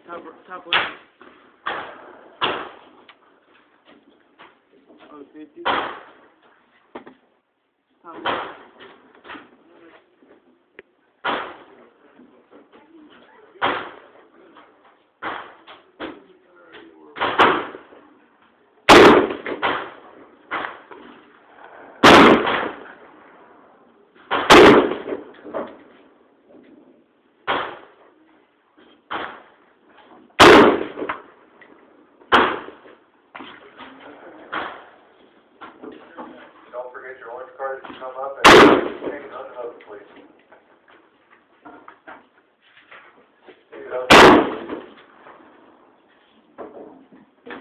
Top left. Oh, safety. Top left. Don't forget your orange card as you come up and take it under the please.